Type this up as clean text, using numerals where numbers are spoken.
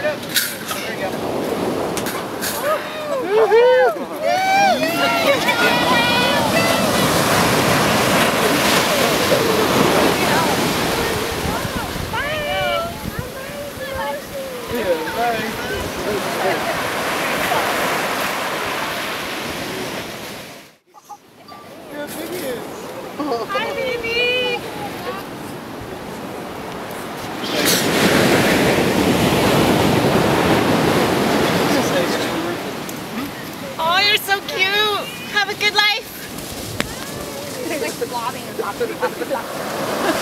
Hi, baby! Oh, you're so cute! Have a good life! It's like blobbing and blobbing.